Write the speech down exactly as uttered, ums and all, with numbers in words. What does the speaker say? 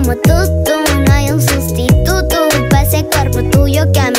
como tú, tú. No hay un sustituto para ese cuerpo tuyo que a mí